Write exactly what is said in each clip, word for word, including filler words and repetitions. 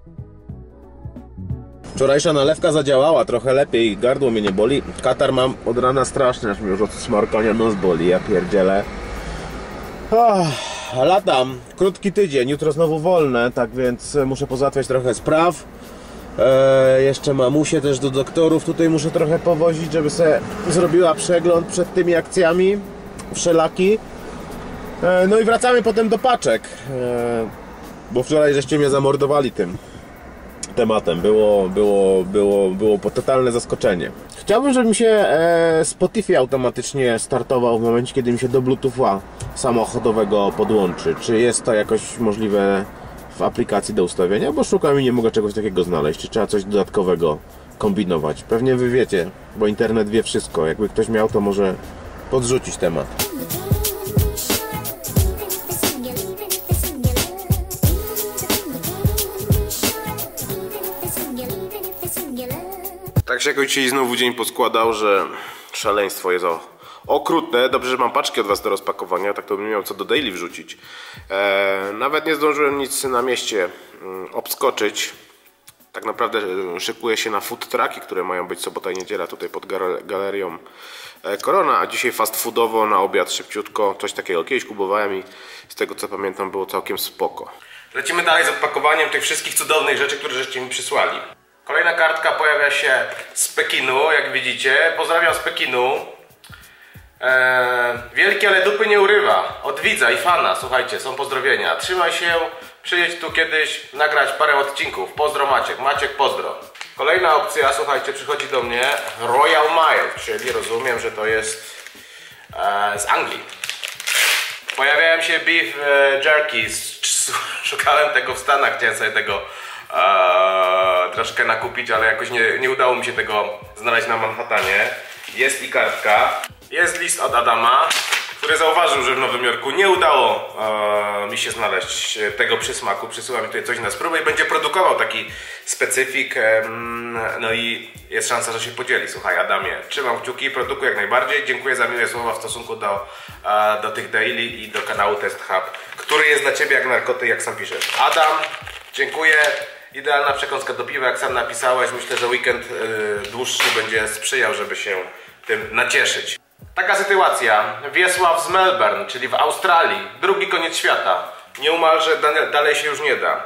Wczorajsza nalewka zadziałała trochę lepiej, gardło mnie nie boli. Katar mam od rana straszny, aż mi już od smarkania nos boli, ja pierdzielę. Oh, latam, krótki tydzień, jutro znowu wolne, tak więc muszę pozałatwiać trochę spraw. E, jeszcze mamusię też do doktorów tutaj muszę trochę powozić, żeby sobie zrobiła przegląd przed tymi akcjami wszelaki. E, no i wracamy potem do paczek, e, bo wczoraj żeście mnie zamordowali tym tematem, było, było, było, było totalne zaskoczenie. Chciałbym, żeby mi się e, Spotify automatycznie startował w momencie, kiedy mi się do Bluetootha samochodowego podłączy. Czy jest to jakoś możliwe w aplikacji do ustawienia? Bo szukam i nie mogę czegoś takiego znaleźć. Czy trzeba coś dodatkowego kombinować? Pewnie wy wiecie, bo internet wie wszystko. Jakby ktoś miał, to może podrzucić temat. Tak się jakoś dzisiaj znowu dzień poskładał, że szaleństwo jest o, okrutne. Dobrze, że mam paczki od was do rozpakowania, tak to bym miał co do daily wrzucić. Eee, nawet nie zdążyłem nic na mieście mm, obskoczyć. Tak naprawdę szykuję się na food trucki, które mają być sobota i niedziela tutaj pod galerią Korona, a dzisiaj fast foodowo na obiad szybciutko, coś takiego. Kiedyś kubowałem i z tego co pamiętam było całkiem spoko. Lecimy dalej z odpakowaniem tych wszystkich cudownych rzeczy, które żeście mi przysłali. Kolejna kartka pojawia się z Pekinu, jak widzicie. Pozdrawiam z Pekinu. Eee, wielkie, ale dupy nie urywa. Od widza i fana, słuchajcie, są pozdrowienia. Trzymaj się, przyjedź tu kiedyś nagrać parę odcinków. Pozdro Maciek, Maciek pozdro. Kolejna opcja, słuchajcie, przychodzi do mnie Royal Mile, czyli rozumiem, że to jest e, z Anglii. Pojawiają się beef e, jerkies. Szukałem tego w Stanach, chciałem sobie tego Eee, troszkę nakupić, ale jakoś nie, nie udało mi się tego znaleźć na Manhattanie. Jest i kartka. Jest list od Adama, który zauważył, że w Nowym Jorku nie udało eee, mi się znaleźć tego przysmaku. Przysyła mi tutaj coś na spróbę i będzie produkował taki specyfik. Eee, no i jest szansa, że się podzieli. Słuchaj Adamie, trzymam kciuki, produkuję jak najbardziej. Dziękuję za miłe słowa w stosunku do, eee, do tych daily i do kanału Test Hub, który jest dla ciebie jak narkotyk, jak sam piszesz. Adam, dziękuję. Idealna przekąska do piwa, jak sam napisałeś. Myślę, że weekend yy, dłuższy będzie sprzyjał, żeby się tym nacieszyć. Taka sytuacja. Wiesław z Melbourne, czyli w Australii. Drugi koniec świata. Nieomalże dalej się już nie da.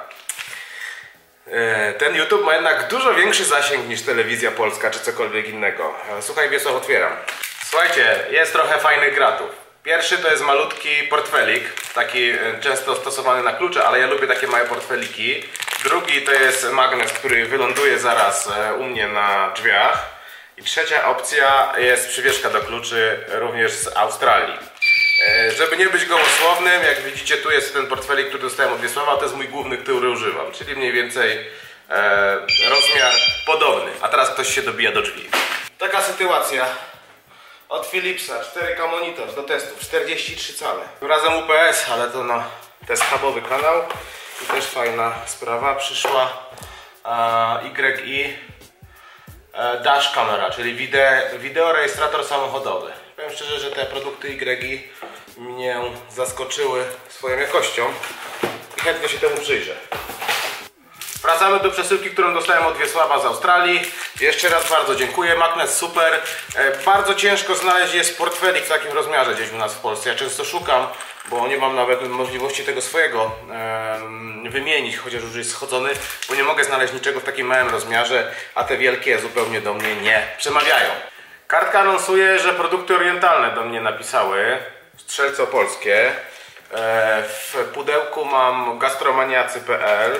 Yy, ten YouTube ma jednak dużo większy zasięg niż telewizja polska, czy cokolwiek innego. Słuchaj Wiesław, otwieram. Słuchajcie, jest trochę fajnych gratów. Pierwszy to jest malutki portfelik, taki często stosowany na klucze, ale ja lubię takie małe portfeliki. Drugi to jest magnes, który wyląduje zaraz u mnie na drzwiach. I trzecia opcja jest przywieszka do kluczy, również z Australii. Żeby nie być gołosłownym, jak widzicie, tu jest ten portfelik, który dostałem od Wiesława, to jest mój główny, który używam, czyli mniej więcej e, rozmiar podobny. A teraz ktoś się dobija do drzwi. Taka sytuacja. Od Philipsa, cztery K monitor do testów, czterdzieści trzy cale. Tym razem U P S, ale to na test hubowy kanał. I też fajna sprawa, przyszła e, Y I e, Dash Camera, czyli wide, wideo rejestrator samochodowy. Powiem szczerze, że te produkty Y I mnie zaskoczyły swoją jakością i chętnie się temu przyjrzę. Wracamy do przesyłki, którą dostałem od Wiesława z Australii. Jeszcze raz bardzo dziękuję. Magnes super. E, bardzo ciężko znaleźć jest portfelik w takim rozmiarze gdzieś u nas w Polsce. Ja często szukam, bo nie mam nawet możliwości tego swojego e, wymienić, chociaż już jest schodzony, bo nie mogę znaleźć niczego w takim małym rozmiarze, a te wielkie zupełnie do mnie nie przemawiają. Kartka anonsuje, że produkty orientalne do mnie napisały. Strzelce polskie. E, w pudełku mam gastromaniacy kropka p l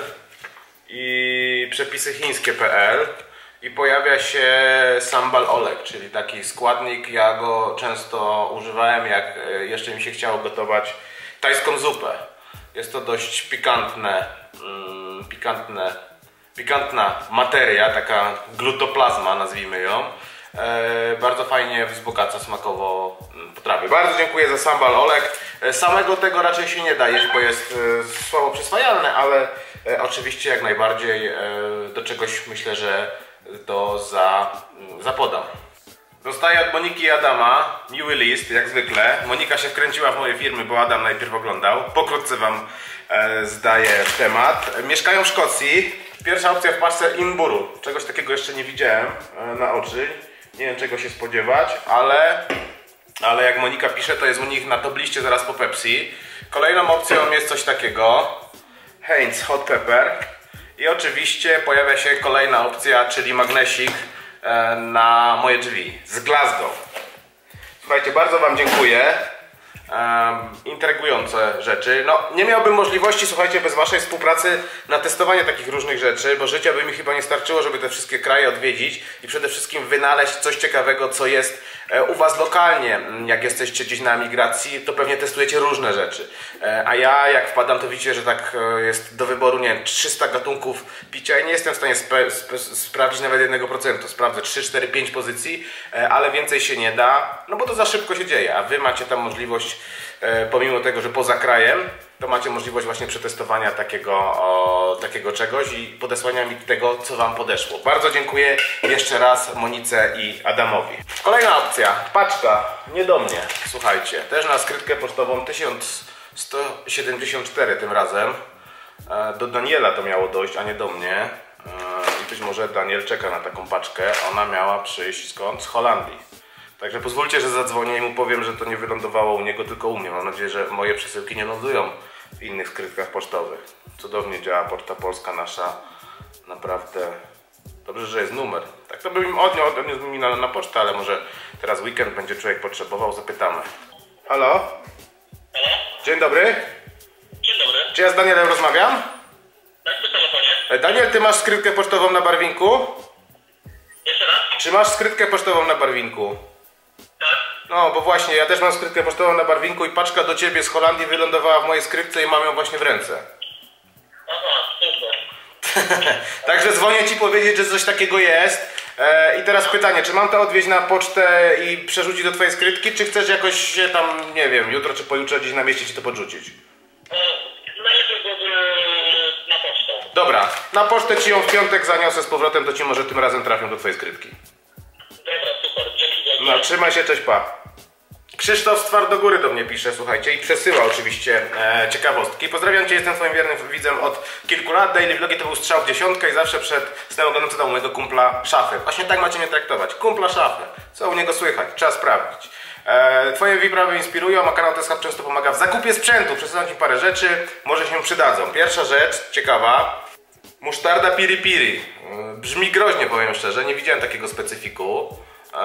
i przepisy chińskie kropka p l i pojawia się sambal olek, czyli taki składnik. Ja go często używałem, jak jeszcze mi się chciało gotować tajską zupę. Jest to dość pikantne, mm, pikantne, pikantna materia, taka glutoplazma, nazwijmy ją. E, bardzo fajnie wzbogaca smakowo potrawy. Bardzo dziękuję za sambal olek. E, samego tego raczej się nie da jeść, bo jest e, słabo przyswajalne, ale e, oczywiście jak najbardziej e, do czegoś myślę, że to za, zapodam. Dostaję od Moniki i Adama miły list, jak zwykle. Monika się wkręciła w moje firmy, bo Adam najpierw oglądał. Pokrótce wam e, zdaję temat. Mieszkają w Szkocji. Pierwsza opcja w paczce Imburu. Czegoś takiego jeszcze nie widziałem na oczy. Nie wiem czego się spodziewać, ale, ale jak Monika pisze, to jest u nich na top liście zaraz po Pepsi. Kolejną opcją jest coś takiego. Heinz Hot Pepper. I oczywiście pojawia się kolejna opcja, czyli magnesik na moje drzwi z Glasgow. Słuchajcie, bardzo wam dziękuję. Um, intrygujące rzeczy. No, nie miałbym możliwości, słuchajcie, bez waszej współpracy na testowanie takich różnych rzeczy, bo życia by mi chyba nie starczyło, żeby te wszystkie kraje odwiedzić i przede wszystkim wynaleźć coś ciekawego, co jest e, u was lokalnie. Jak jesteście gdzieś na emigracji, to pewnie testujecie różne rzeczy. E, a ja, jak wpadam, to widzicie, że tak e, jest do wyboru, nie wiem, trzysta gatunków picia i nie jestem w stanie spe, spe, sprawdzić nawet jednego procenta. Sprawdzę trzy, cztery, pięć pozycji, e, ale więcej się nie da, no bo to za szybko się dzieje, a wy macie tam możliwość, pomimo tego, że poza krajem, to macie możliwość właśnie przetestowania takiego, o, takiego czegoś i podesłania mi tego, co wam podeszło. Bardzo dziękuję jeszcze raz Monice i Adamowi. Kolejna opcja, paczka, nie do mnie, słuchajcie, też na skrytkę pocztową tysiąc sto siedemdziesiąt cztery tym razem. Do Daniela to miało dojść, a nie do mnie. I być może Daniel czeka na taką paczkę, ona miała przyjść skąd? Z Holandii. Także pozwólcie, że zadzwonię i mu powiem, że to nie wylądowało u niego, tylko u mnie. Mam nadzieję, że moje przesyłki nie lądują w innych skrytkach pocztowych. Cudownie działa Poczta Polska nasza. Naprawdę dobrze, że jest numer. Tak to bym im odniósł, odniósł mi na, na pocztę, ale może teraz weekend będzie człowiek potrzebował, zapytamy. Halo? Halo? Dzień dobry. Dzień dobry. Czy ja z Danielem rozmawiam? Tak, przy telefonie. Daniel, ty masz skrytkę pocztową na Barwinku? Jeszcze raz? Czy masz skrytkę pocztową na Barwinku? Tak. No, bo właśnie, ja też mam skrytkę pocztową na Barwinku i paczka do ciebie z Holandii wylądowała w mojej skrytce i mam ją właśnie w ręce. Aha, super. Także dzwonię ci powiedzieć, że coś takiego jest. E, I teraz pytanie, czy mam to odwieźć na pocztę i przerzucić do twojej skrytki, czy chcesz jakoś się tam, nie wiem, jutro czy pojutrze gdzieś na mieście ci to podrzucić? E, najlepiej byłoby na pocztę. Dobra, na pocztę ci ją w piątek zaniosę z powrotem, to ci może tym razem trafią do twojej skrytki. Dobra, super, dzięki wielkie. No, trzymaj się, cześć, pa. Krzysztof z Twardogóry do mnie pisze, słuchajcie, i przesyła oczywiście e, ciekawostki. Pozdrawiam cię, jestem twoim wiernym widzem od kilku lat. Daily Vlogi to był strzał w dziesiątkę i zawsze przed snem oglądam co tam u mojego kumpla Szafy. Właśnie tak macie mnie traktować. Kumpla Szafy. Co u niego słychać? Trzeba sprawdzić. E, twoje wyprawy inspirują, a kanał Teskap często pomaga w zakupie sprzętu. Przesyłam ci parę rzeczy, może się przydadzą. Pierwsza rzecz, ciekawa. Musztarda piri piri. E, brzmi groźnie, powiem szczerze, nie widziałem takiego specyfiku.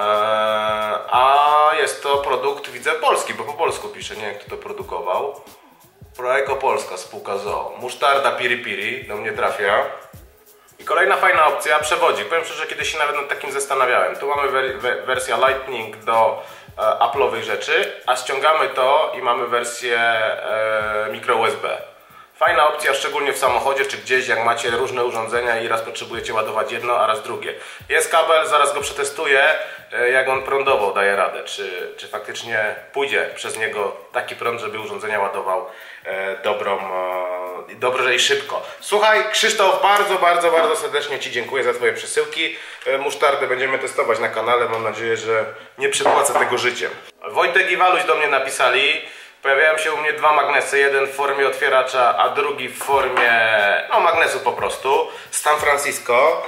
Eee, a jest to produkt, widzę, polski, bo po polsku pisze, nie wiem kto to produkował. Proeko Polska, spółka z o o. Musztarda piri piri, do mnie trafia. I kolejna fajna opcja, przewodzik. Powiem szczerze, że kiedyś się nawet nad takim zastanawiałem. Tu mamy wer we wersja Lightning do e, Apple'owych rzeczy, a ściągamy to i mamy wersję e, micro U S B. Fajna opcja, szczególnie w samochodzie czy gdzieś, jak macie różne urządzenia i raz potrzebujecie ładować jedno, a raz drugie. Jest kabel, zaraz go przetestuję, jak on prądowo daje radę, czy, czy faktycznie pójdzie przez niego taki prąd, żeby urządzenia ładował e, dobrą, e, dobrze i szybko. Słuchaj, Krzysztof, bardzo, bardzo, bardzo serdecznie ci dziękuję za twoje przesyłki. E, musztardę będziemy testować na kanale, mam nadzieję, że nie przypłacę tego życiem. Wojtek i Waluś do mnie napisali. Pojawiają się u mnie dwa magnesy, jeden w formie otwieracza, a drugi w formie no, magnesu po prostu, z San Francisco.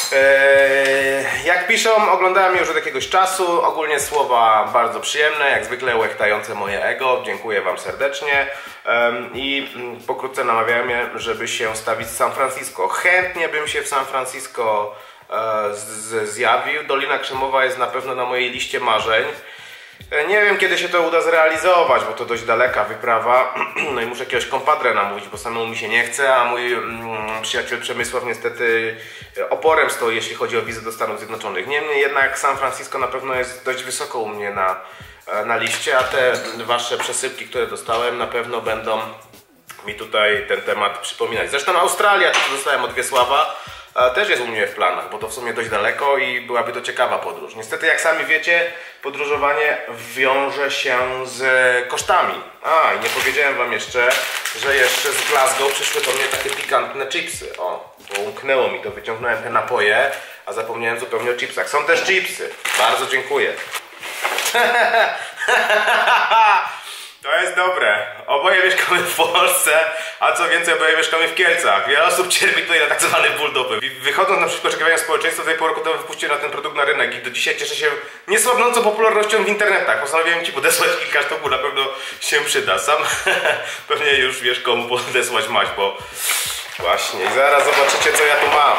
Eee, jak piszą, oglądałem je już od jakiegoś czasu, ogólnie słowa bardzo przyjemne, jak zwykle łechtające moje ego, dziękuję wam serdecznie eee, i pokrótce namawiałem mnie, żeby się stawić z San Francisco. Chętnie bym się w San Francisco e, z, zjawił, Dolina Krzemowa jest na pewno na mojej liście marzeń. Nie wiem kiedy się to uda zrealizować, bo to dość daleka wyprawa. No i muszę jakiegoś kompadre namówić, bo samemu mi się nie chce, a mój mm, przyjaciel Przemysław niestety oporem stoi, jeśli chodzi o wizę do Stanów Zjednoczonych. Niemniej jednak San Francisco na pewno jest dość wysoko u mnie na, na liście, a te wasze przesyłki, które dostałem, na pewno będą mi tutaj ten temat przypominać. Zresztą Australia, to dostałem od Wiesława, też jest u mnie w planach, bo to w sumie dość daleko i byłaby to ciekawa podróż. Niestety, jak sami wiecie, podróżowanie wiąże się z kosztami. A, i nie powiedziałem wam jeszcze, że jeszcze z Glasgow przyszły do mnie takie pikantne chipsy. O, bo umknęło mi to, wyciągnąłem te napoje, a zapomniałem zupełnie o chipsach. Są też chipsy. Bardzo dziękuję. To jest dobre. Oboje mieszkamy w Polsce, a co więcej, oboje mieszkamy w Kielcach. Wiele osób cierpi tutaj na tak zwany ból dupy. Wychodząc na przykład oczekiwania społeczeństwa, tutaj pół roku temu wypuściłem na ten produkt na rynek i do dzisiaj cieszę się niesłabnącą popularnością w internetach. Postanowiłem Ci podesłać kilka sztuk, bo na pewno się przyda. Sam pewnie już wiesz komu podesłać maść, bo właśnie i zaraz zobaczycie co ja tu mam.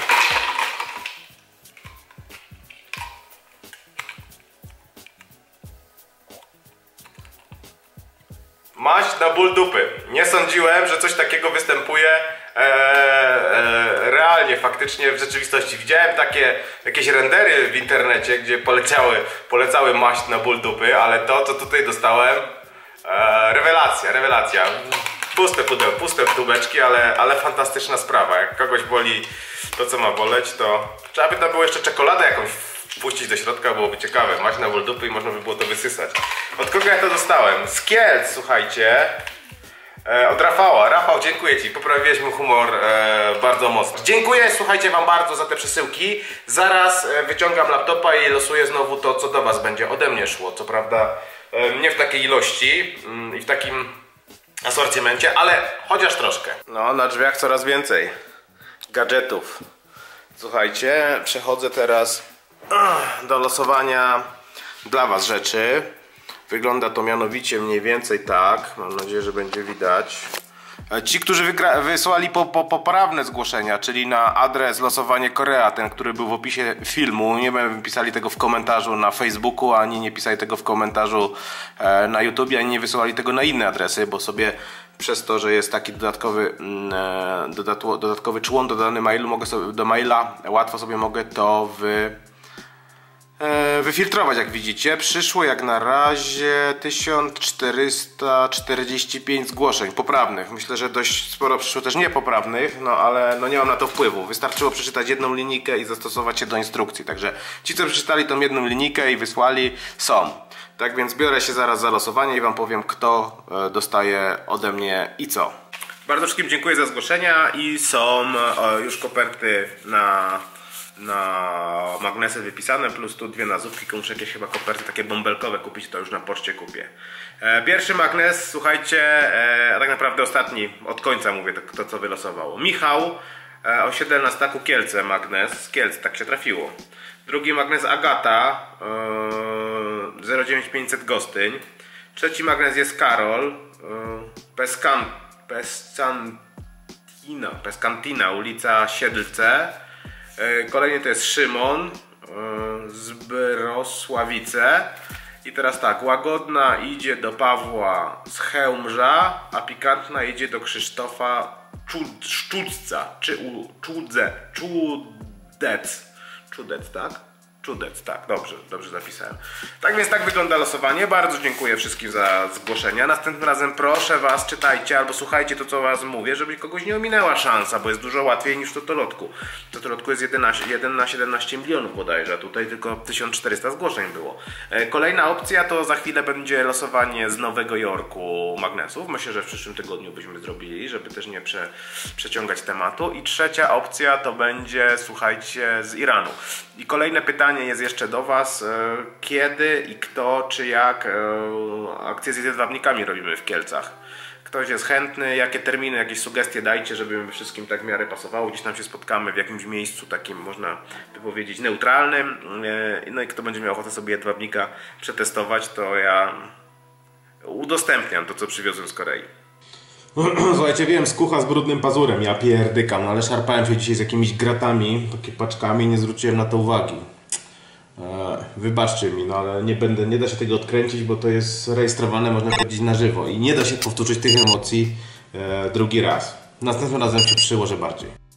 Maść na ból dupy. Nie sądziłem, że coś takiego występuje e, e, realnie, faktycznie w rzeczywistości. Widziałem takie jakieś rendery w internecie, gdzie polecały, polecały maść na ból dupy, ale to co tutaj dostałem, e, rewelacja, rewelacja. Puste pudeł, puste tubeczki, ale, ale fantastyczna sprawa. Jak kogoś boli to co ma boleć, to trzeba by tam było jeszcze czekoladę jakąś wpuścić do środka, byłoby ciekawe. Maść na ból dupy i można by było to wysysać. Od kogo ja to dostałem? Z Kielc, słuchajcie. E, od Rafała. Rafał, dziękuję Ci. Poprawiłeś mój humor e, bardzo mocno. Dziękuję, słuchajcie Wam bardzo za te przesyłki. Zaraz e, wyciągam laptopa i losuję znowu to, co do Was będzie ode mnie szło. Co prawda e, nie w takiej ilości mm, i w takim asortymencie, ale chociaż troszkę. No, na drzwiach coraz więcej gadżetów. Słuchajcie, przechodzę teraz do losowania dla Was rzeczy. Wygląda to mianowicie mniej więcej tak. Mam nadzieję, że będzie widać. Ci, którzy wysłali po, po, poprawne zgłoszenia, czyli na adres losowanie Korea, ten, który był w opisie filmu, nie będę pisali tego w komentarzu na Facebooku, ani nie pisali tego w komentarzu e, na YouTubie, ani nie wysyłali tego na inne adresy, bo sobie przez to, że jest taki dodatkowy, e, dodatkowy, dodatkowy człon dodany mailu, mogę sobie, do maila, łatwo sobie mogę to wy... wyfiltrować, jak widzicie. Przyszło jak na razie tysiąc czterysta czterdzieści pięć zgłoszeń poprawnych. Myślę, że dość sporo przyszło też niepoprawnych, no ale no nie mam na to wpływu. Wystarczyło przeczytać jedną linijkę i zastosować się do instrukcji. Także ci, co przeczytali tą jedną linijkę i wysłali, są. Tak więc biorę się zaraz za losowanie i Wam powiem, kto dostaje ode mnie i co. Bardzo wszystkim dziękuję za zgłoszenia i są już koperty na na magnesy wypisane, plus tu dwie nazówki, muszę jakieś chyba koperty takie bąbelkowe kupić, to już na poczcie kupię. E, pierwszy magnes, słuchajcie, e, a tak naprawdę ostatni, od końca mówię, to, to co wylosowało. Michał, e, osiedle na Staku Kielce magnes, z Kielc, tak się trafiło. Drugi magnes Agata, e, zero dziewięć pięćset Gostyń. Trzeci magnes jest Karol, e, Peskan, Pescantina, Pescantina, ulica Siedlce. Kolejny to jest Szymon z Brosławice. I teraz tak, Łagodna idzie do Pawła z Chełmża, a Pikantna idzie do Krzysztofa Szczudca, czy u, Czudze, Czudec, Czudec, tak? Czudec, tak, dobrze, dobrze zapisałem. Tak więc tak wygląda losowanie. Bardzo dziękuję wszystkim za zgłoszenia. Następnym razem proszę Was, czytajcie albo słuchajcie to, co Was mówię, żeby kogoś nie ominęła szansa, bo jest dużo łatwiej niż w Totolotku. W Totolotku jest jeden na siedemnaście milionów bodajże, a tutaj tylko tysiąc czterysta zgłoszeń było. Kolejna opcja to za chwilę będzie losowanie z Nowego Jorku magnesów. Myślę, że w przyszłym tygodniu byśmy zrobili, żeby też nie prze, przeciągać tematu. I trzecia opcja to będzie, słuchajcie, z Iranu. I kolejne pytanie jest jeszcze do Was, kiedy i kto, czy jak akcję z jedwabnikami robimy w Kielcach. Ktoś jest chętny, jakie terminy, jakieś sugestie dajcie, żeby mi wszystkim tak w miarę pasowało. Gdzieś tam się spotkamy w jakimś miejscu takim, można by powiedzieć, neutralnym. No i kto będzie miał ochotę sobie jedwabnika przetestować, to ja udostępniam to, co przywiozłem z Korei. Słuchajcie, wiem, skucha z brudnym pazurem, ja pierdykam, no ale szarpałem się dzisiaj z jakimiś gratami, takie paczkami, nie zwróciłem na to uwagi. E, wybaczcie mi, no ale nie będę, nie da się tego odkręcić, bo to jest rejestrowane, można powiedzieć, na żywo i nie da się powtórzyć tych emocji e, drugi raz. Następnym razem się przyłożę bardziej.